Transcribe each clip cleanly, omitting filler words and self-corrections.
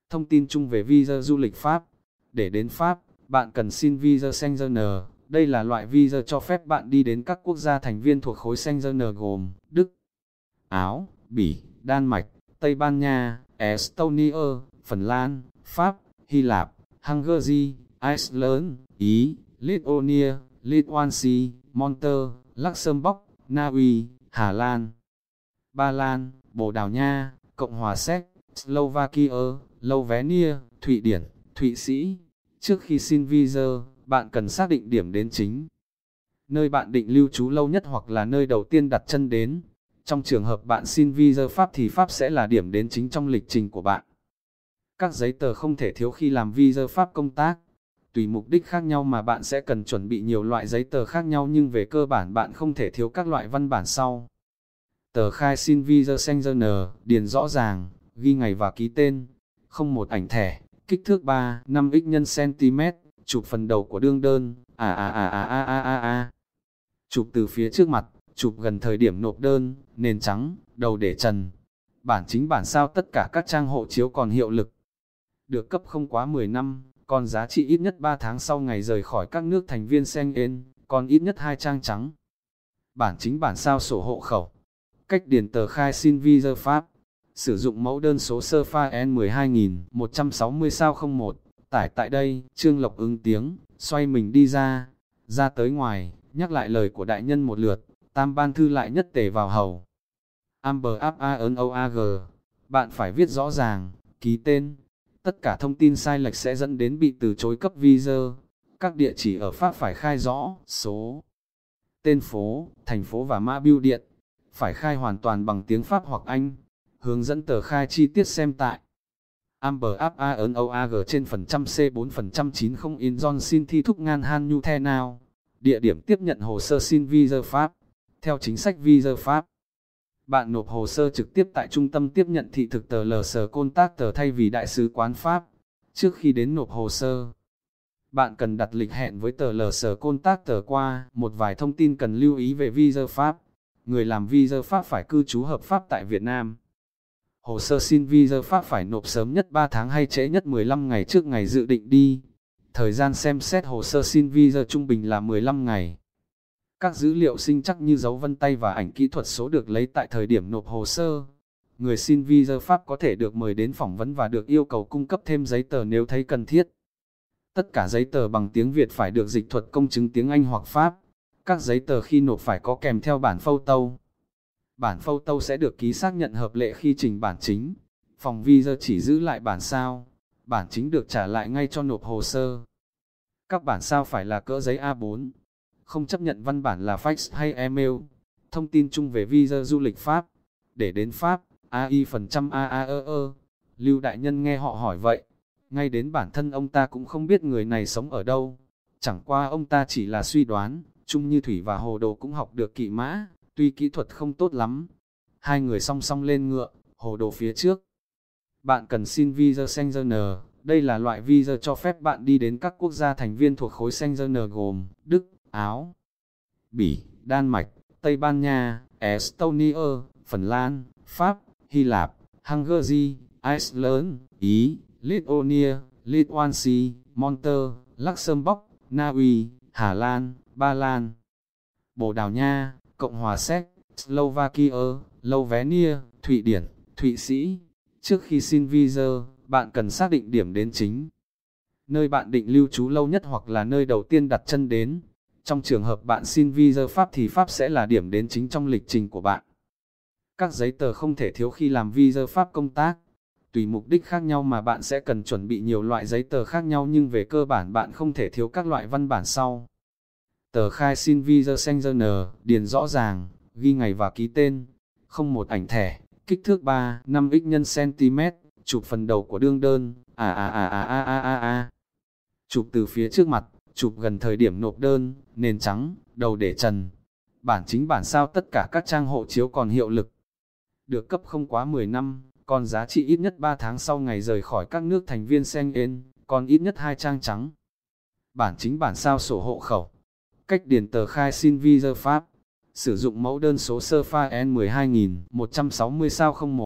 Thông tin chung về visa du lịch Pháp. Để đến Pháp, bạn cần xin visa Schengen. Đây là loại visa cho phép bạn đi đến các quốc gia thành viên thuộc khối Schengen gồm Đức, Áo, Bỉ, Đan Mạch, Tây Ban Nha, Estonia, Phần Lan, Pháp, Hy Lạp, Hungary, Iceland, Ý, Lithuania, Lithuania, Malta, Luxembourg, Na Uy, Hà Lan, Ba Lan, Bồ Đào Nha, Cộng hòa Séc, Slovakia, Slovenia, Thụy Điển, Thụy Sĩ. Trước khi xin visa, bạn cần xác định điểm đến chính, nơi bạn định lưu trú lâu nhất hoặc là nơi đầu tiên đặt chân đến. Trong trường hợp bạn xin visa Pháp thì Pháp sẽ là điểm đến chính trong lịch trình của bạn. Các giấy tờ không thể thiếu khi làm visa Pháp công tác. Tùy mục đích khác nhau mà bạn sẽ cần chuẩn bị nhiều loại giấy tờ khác nhau, nhưng về cơ bản bạn không thể thiếu các loại văn bản sau. Tờ khai xin visa Schengen, điền rõ ràng, ghi ngày và ký tên. Không một ảnh thẻ, kích thước 3-5 x cm, chụp phần đầu của đương đơn. Chụp từ phía trước mặt, chụp gần thời điểm nộp đơn, nền trắng, đầu để trần. Bản chính bản sao tất cả các trang hộ chiếu còn hiệu lực. Được cấp không quá 10 năm, còn giá trị ít nhất 3 tháng sau ngày rời khỏi các nước thành viên Schengen, còn ít nhất 2 trang trắng. Bản chính bản sao sổ hộ khẩu. Cách điền tờ khai xin visa Pháp. Sử dụng mẫu đơn số sơ pha N12160-01. Tải tại đây, Trương Lộc ứng tiếng, xoay mình đi ra tới ngoài, nhắc lại lời của đại nhân một lượt. Tam ban thư lại nhất tề vào hầu. Amber Afanoag. Bạn phải viết rõ ràng, ký tên. Tất cả thông tin sai lệch sẽ dẫn đến bị từ chối cấp visa. Các địa chỉ ở Pháp phải khai rõ, số, tên phố, thành phố và mã bưu điện. Phải khai hoàn toàn bằng tiếng Pháp hoặc Anh. Hướng dẫn tờ khai chi tiết xem tại Amber Afanoag trên phần trăm C4% 90 in John xin thi thúc ngan han nhu the nào. Địa điểm tiếp nhận hồ sơ xin visa Pháp. Theo chính sách visa Pháp, bạn nộp hồ sơ trực tiếp tại trung tâm tiếp nhận thị thực tờ LS Contact thay vì đại sứ quán Pháp. Trước khi đến nộp hồ sơ, bạn cần đặt lịch hẹn với tờ LS Contact qua. Một vài thông tin cần lưu ý về visa Pháp. Người làm visa Pháp phải cư trú hợp pháp tại Việt Nam. Hồ sơ xin visa Pháp phải nộp sớm nhất 3 tháng hay trễ nhất 15 ngày trước ngày dự định đi. Thời gian xem xét hồ sơ xin visa trung bình là 15 ngày. Các dữ liệu sinh chắc như dấu vân tay và ảnh kỹ thuật số được lấy tại thời điểm nộp hồ sơ. Người xin visa Pháp có thể được mời đến phỏng vấn và được yêu cầu cung cấp thêm giấy tờ nếu thấy cần thiết. Tất cả giấy tờ bằng tiếng Việt phải được dịch thuật công chứng tiếng Anh hoặc Pháp. Các giấy tờ khi nộp phải có kèm theo bản photo. Bản photo sẽ được ký xác nhận hợp lệ khi trình bản chính. Phòng visa chỉ giữ lại bản sao. Bản chính được trả lại ngay cho nộp hồ sơ. Các bản sao phải là cỡ giấy A4. Không chấp nhận văn bản là fax hay email. Thông tin chung về visa du lịch Pháp. Để đến Pháp, AI%AAE. Lưu đại nhân nghe họ hỏi vậy. Ngay đến bản thân ông ta cũng không biết người này sống ở đâu. Chẳng qua ông ta chỉ là suy đoán. Chung như Thủy và Hồ Đồ cũng học được kỵ mã, tuy kỹ thuật không tốt lắm. Hai người song song lên ngựa, Hồ Đồ phía trước. Bạn cần xin visa Schengen. Đây là loại visa cho phép bạn đi đến các quốc gia thành viên thuộc khối Schengen gồm Đức, Áo, Bỉ, Đan Mạch, Tây Ban Nha, Estonia, Phần Lan, Pháp, Hy Lạp, Hungary, Iceland, Ý, Lithuania, Lithuania, Malta, Luxembourg, Na Uy, Hà Lan, Ba Lan, Bồ Đào Nha, Cộng hòa Séc, Slovakia, Slovenia, Thụy Điển, Thụy Sĩ. Trước khi xin visa, bạn cần xác định điểm đến chính, nơi bạn định lưu trú lâu nhất hoặc là nơi đầu tiên đặt chân đến. Trong trường hợp bạn xin visa Pháp thì Pháp sẽ là điểm đến chính trong lịch trình của bạn. Các giấy tờ không thể thiếu khi làm visa Pháp công tác. Tùy mục đích khác nhau mà bạn sẽ cần chuẩn bị nhiều loại giấy tờ khác nhau, nhưng về cơ bản bạn không thể thiếu các loại văn bản sau. Tờ khai xin visa Schengen, điền rõ ràng, ghi ngày và ký tên. Không một ảnh thẻ, kích thước 3-5 x cm, chụp phần đầu của đương đơn. Chụp từ phía trước mặt, chụp gần thời điểm nộp đơn, nền trắng, đầu để trần. Bản chính bản sao tất cả các trang hộ chiếu còn hiệu lực. Được cấp không quá 10 năm, còn giá trị ít nhất 3 tháng sau ngày rời khỏi các nước thành viên Schengen, còn ít nhất 2 trang trắng. Bản chính bản sao sổ hộ khẩu. Cách điền tờ khai xin visa Pháp. Sử dụng mẫu đơn số sơ pha N12160-01.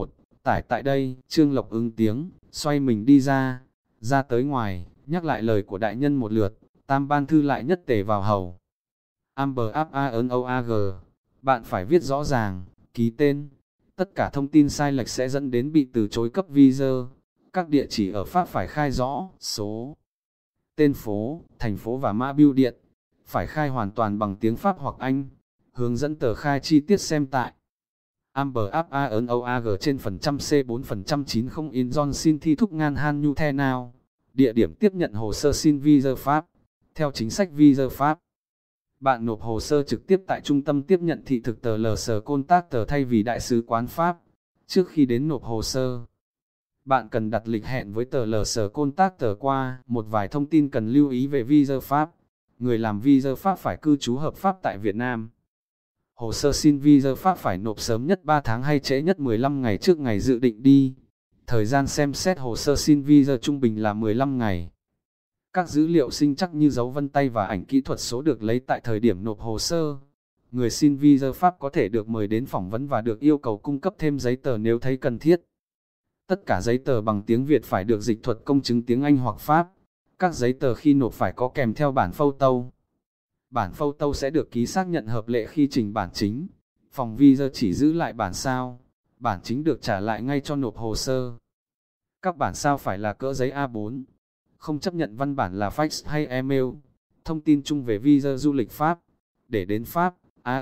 Tải tại đây, Trương Lộc ứng tiếng, xoay mình đi ra tới ngoài, nhắc lại lời của đại nhân một lượt, tam ban thư lại nhất tề vào hầu. Amber Aanoag, bạn phải viết rõ ràng, ký tên. Tất cả thông tin sai lệch sẽ dẫn đến bị từ chối cấp visa. Các địa chỉ ở Pháp phải khai rõ, số, tên phố, thành phố và mã bưu điện. Phải khai hoàn toàn bằng tiếng Pháp hoặc Anh. Hướng dẫn tờ khai chi tiết xem tại Amber Aanoag trên phần trăm C4% 90 in John xin thi thúc ngan han nhu the nào. Địa điểm tiếp nhận hồ sơ xin visa Pháp. Theo chính sách visa Pháp, bạn nộp hồ sơ trực tiếp tại trung tâm tiếp nhận thị thực tờ LS Contact thay vì đại sứ quán Pháp. Trước khi đến nộp hồ sơ, bạn cần đặt lịch hẹn với tờ LS Contact qua. Một vài thông tin cần lưu ý về visa Pháp. Người làm visa Pháp phải cư trú hợp pháp tại Việt Nam. Hồ sơ xin visa Pháp phải nộp sớm nhất 3 tháng hay trễ nhất 15 ngày trước ngày dự định đi. Thời gian xem xét hồ sơ xin visa trung bình là 15 ngày. Các dữ liệu sinh chắc như dấu vân tay và ảnh kỹ thuật số được lấy tại thời điểm nộp hồ sơ. Người xin visa Pháp có thể được mời đến phỏng vấn và được yêu cầu cung cấp thêm giấy tờ nếu thấy cần thiết. Tất cả giấy tờ bằng tiếng Việt phải được dịch thuật công chứng tiếng Anh hoặc Pháp. Các giấy tờ khi nộp phải có kèm theo bản phâu tâu. Bản phâu tâu sẽ được ký xác nhận hợp lệ khi trình bản chính. Phòng visa chỉ giữ lại bản sao. Bản chính được trả lại ngay cho nộp hồ sơ. Các bản sao phải là cỡ giấy A4. Không chấp nhận văn bản là fax hay email. Thông tin chung về visa du lịch Pháp. Để đến Pháp,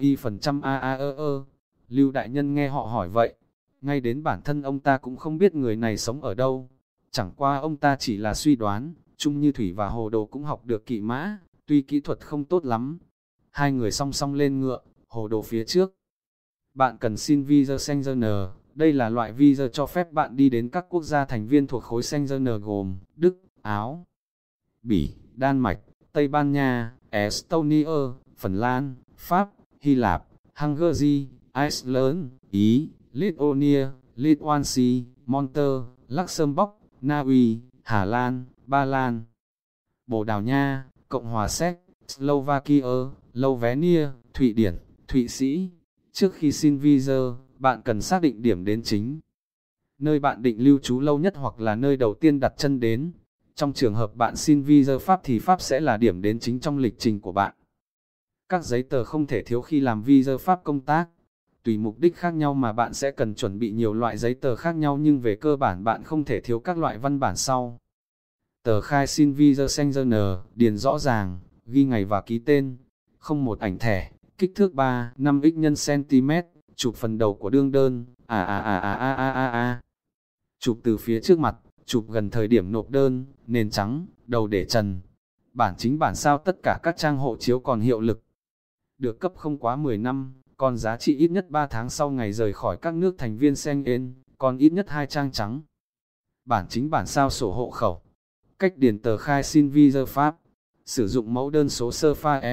AI%AAE. Lưu đại nhân nghe họ hỏi vậy. Ngay đến bản thân ông ta cũng không biết người này sống ở đâu. Chẳng qua ông ta chỉ là suy đoán. Chung như Thủy và Hồ Đồ cũng học được kỵ mã, tuy kỹ thuật không tốt lắm. Hai người song song lên ngựa, Hồ Đồ phía trước. Bạn cần xin visa Schengen. Đây là loại visa cho phép bạn đi đến các quốc gia thành viên thuộc khối Schengen gồm Đức, Áo, Bỉ, Đan Mạch, Tây Ban Nha, Estonia, Phần Lan, Pháp, Hy Lạp, Hungary, Iceland, Ý, Lithuania, Lithuania, Monter, Luxembourg, Na Uy, Hà Lan, Ba Lan, Bồ Đào Nha, Cộng hòa Séc, Slovakia, Slovenia, Thụy Điển, Thụy Sĩ. Trước khi xin visa, bạn cần xác định điểm đến chính. Nơi bạn định lưu trú lâu nhất hoặc là nơi đầu tiên đặt chân đến. Trong trường hợp bạn xin visa Pháp thì Pháp sẽ là điểm đến chính trong lịch trình của bạn. Các giấy tờ không thể thiếu khi làm visa Pháp công tác. Tùy mục đích khác nhau mà bạn sẽ cần chuẩn bị nhiều loại giấy tờ khác nhau, nhưng về cơ bản bạn không thể thiếu các loại văn bản sau. Tờ khai xin visa Schengen, điền rõ ràng, ghi ngày và ký tên. Không một ảnh thẻ, kích thước 3, 5x x cm, chụp phần đầu của đương đơn. Chụp từ phía trước mặt, chụp gần thời điểm nộp đơn, nền trắng, đầu để trần. Bản chính bản sao tất cả các trang hộ chiếu còn hiệu lực. Được cấp không quá 10 năm, còn giá trị ít nhất 3 tháng sau ngày rời khỏi các nước thành viên Schengen, còn ít nhất 2 trang trắng. Bản chính bản sao sổ hộ khẩu. Cách điền tờ khai xin visa Pháp. Sử dụng mẫu đơn số sơ pha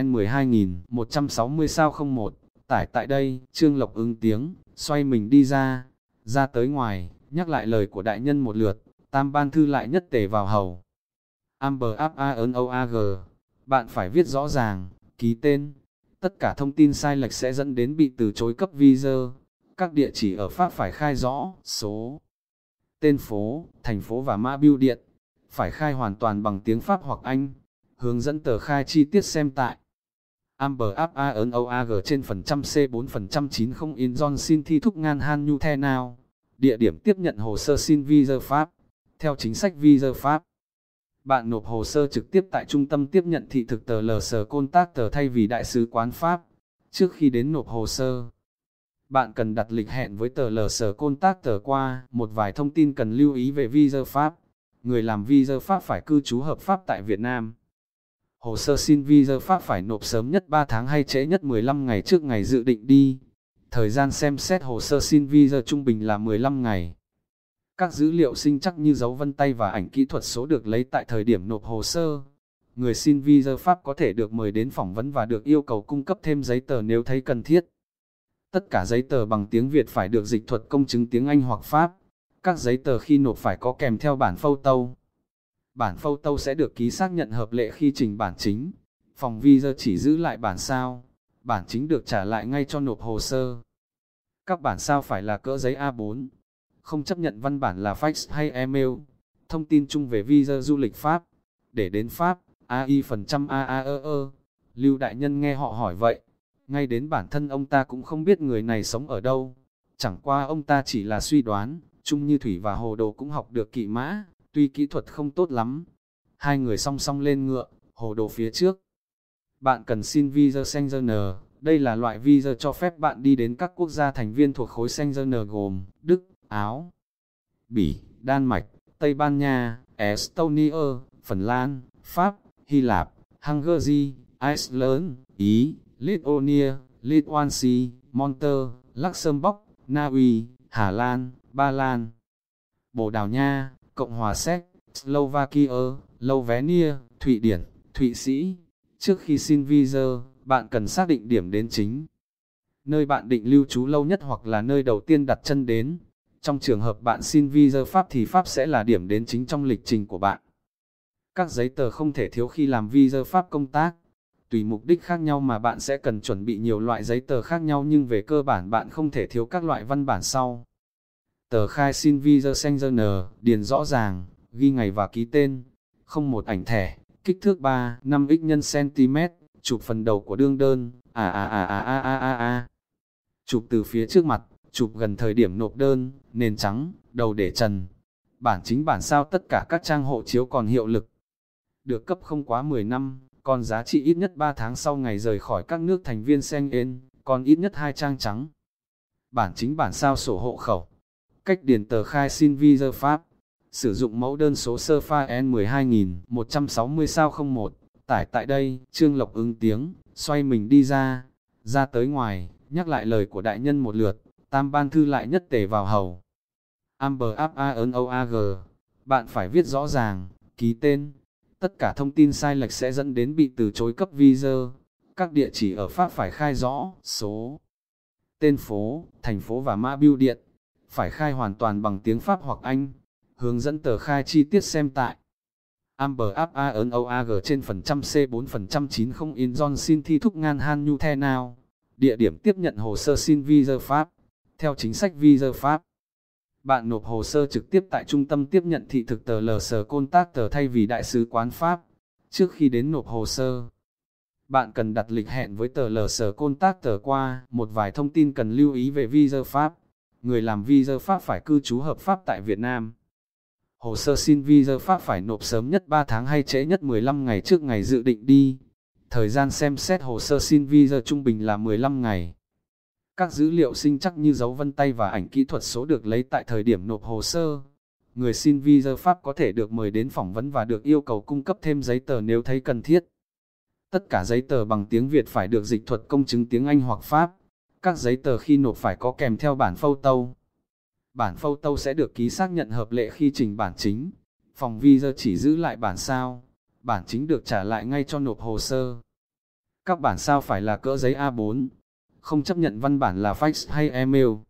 N12160 sao 01. Tải tại đây, Trương Lộc ứng tiếng, xoay mình đi ra tới ngoài, nhắc lại lời của đại nhân một lượt, tam ban thư lại nhất tề vào hầu. Amber Aanoag, bạn phải viết rõ ràng, ký tên. Tất cả thông tin sai lệch sẽ dẫn đến bị từ chối cấp visa. Các địa chỉ ở Pháp phải khai rõ, số, tên phố, thành phố và mã bưu điện. Phải khai hoàn toàn bằng tiếng Pháp hoặc Anh. Hướng dẫn tờ khai chi tiết xem tại Amber Aanoag trên phần trăm C4% 90 in John xin thi thúc ngan han nhu the nào. Địa điểm tiếp nhận hồ sơ xin visa Pháp. Theo chính sách visa Pháp, bạn nộp hồ sơ trực tiếp tại trung tâm tiếp nhận thị thực tờ LS Contact thay vì đại sứ quán Pháp. Trước khi đến nộp hồ sơ, bạn cần đặt lịch hẹn với tờ LS Contact qua. Một vài thông tin cần lưu ý về visa Pháp. Người làm visa Pháp phải cư trú hợp pháp tại Việt Nam. Hồ sơ xin visa Pháp phải nộp sớm nhất 3 tháng hay trễ nhất 15 ngày trước ngày dự định đi. Thời gian xem xét hồ sơ xin visa trung bình là 15 ngày. Các dữ liệu sinh chắc như dấu vân tay và ảnh kỹ thuật số được lấy tại thời điểm nộp hồ sơ. Người xin visa Pháp có thể được mời đến phỏng vấn và được yêu cầu cung cấp thêm giấy tờ nếu thấy cần thiết. Tất cả giấy tờ bằng tiếng Việt phải được dịch thuật công chứng tiếng Anh hoặc Pháp. Các giấy tờ khi nộp phải có kèm theo bản phâu tâu. Bản phâu tâu sẽ được ký xác nhận hợp lệ khi trình bản chính. Phòng visa chỉ giữ lại bản sao. Bản chính được trả lại ngay cho nộp hồ sơ. Các bản sao phải là cỡ giấy A4. không chấp nhận văn bản là fax hay email. Thông tin chung về visa du lịch Pháp. Để đến Pháp, AI%AAE. Lưu đại nhân nghe họ hỏi vậy. Ngay đến bản thân ông ta cũng không biết người này sống ở đâu. Chẳng qua ông ta chỉ là suy đoán, chung như Thủy và Hồ Đồ cũng học được kỵ mã, tuy kỹ thuật không tốt lắm. Hai người song song lên ngựa, Hồ Đồ phía trước. Bạn cần xin visa Schengen. Đây là loại visa cho phép bạn đi đến các quốc gia thành viên thuộc khối Schengen gồm Đức, Áo, Bỉ, Đan Mạch, Tây Ban Nha, Estonia, Phần Lan, Pháp, Hy Lạp, Hungary, Iceland, Ý, Lithuania, Lithuania, Monter, Luxembourg, Na Uy, Hà Lan, Ba Lan, Bồ Đào Nha, Cộng hòa Séc, Slovakia, Slovenia, Thụy Điển, Thụy Sĩ. Trước khi xin visa, bạn cần xác định điểm đến chính. Nơi bạn định lưu trú lâu nhất hoặc là nơi đầu tiên đặt chân đến. Trong trường hợp bạn xin visa Pháp thì Pháp sẽ là điểm đến chính trong lịch trình của bạn. Các giấy tờ không thể thiếu khi làm visa Pháp công tác. Tùy mục đích khác nhau mà bạn sẽ cần chuẩn bị nhiều loại giấy tờ khác nhau, nhưng về cơ bản bạn không thể thiếu các loại văn bản sau. Tờ khai xin visa Schengen, điền rõ ràng, ghi ngày và ký tên. Không một ảnh thẻ, kích thước 3, 5x x cm, chụp phần đầu của đương đơn, chụp từ phía trước mặt, chụp gần thời điểm nộp đơn, nền trắng, đầu để trần. Bản chính bản sao tất cả các trang hộ chiếu còn hiệu lực. Được cấp không quá 10 năm, còn giá trị ít nhất 3 tháng sau ngày rời khỏi các nước thành viên Schengen, còn ít nhất 2 trang trắng. Bản chính bản sao sổ hộ khẩu. Cách điền tờ khai xin visa Pháp. Sử dụng mẫu đơn số sơ file N12160 sao 01. Tải tại đây, Trương Lộc ứng tiếng, xoay mình đi ra tới ngoài, nhắc lại lời của đại nhân một lượt, tam ban thư lại nhất tề vào hầu. Amber Aanoag, bạn phải viết rõ ràng, ký tên. Tất cả thông tin sai lệch sẽ dẫn đến bị từ chối cấp visa. Các địa chỉ ở Pháp phải khai rõ, số, tên phố, thành phố và mã bưu điện. Phải khai hoàn toàn bằng tiếng Pháp hoặc Anh. Hướng dẫn tờ khai chi tiết xem tại Amber Aanoag trên phần trăm C4% 90 in John xin thi thúc ngan han nhu the nào. Địa điểm tiếp nhận hồ sơ xin visa Pháp. Theo chính sách visa Pháp, bạn nộp hồ sơ trực tiếp tại trung tâm tiếp nhận thị thực tờ LS Contact thay vì đại sứ quán Pháp. Trước khi đến nộp hồ sơ, bạn cần đặt lịch hẹn với tờ LS Contact qua. Một vài thông tin cần lưu ý về visa Pháp. Người làm visa Pháp phải cư trú hợp pháp tại Việt Nam. Hồ sơ xin visa Pháp phải nộp sớm nhất 3 tháng hay trễ nhất 15 ngày trước ngày dự định đi. Thời gian xem xét hồ sơ xin visa trung bình là 15 ngày. Các dữ liệu sinh chắc như dấu vân tay và ảnh kỹ thuật số được lấy tại thời điểm nộp hồ sơ. Người xin visa Pháp có thể được mời đến phỏng vấn và được yêu cầu cung cấp thêm giấy tờ nếu thấy cần thiết. Tất cả giấy tờ bằng tiếng Việt phải được dịch thuật công chứng tiếng Anh hoặc Pháp. Các giấy tờ khi nộp phải có kèm theo bản photo. Bản photo sẽ được ký xác nhận hợp lệ khi trình bản chính. Phòng visa chỉ giữ lại bản sao. Bản chính được trả lại ngay cho nộp hồ sơ. Các bản sao phải là cỡ giấy A4. Không chấp nhận văn bản là fax hay email.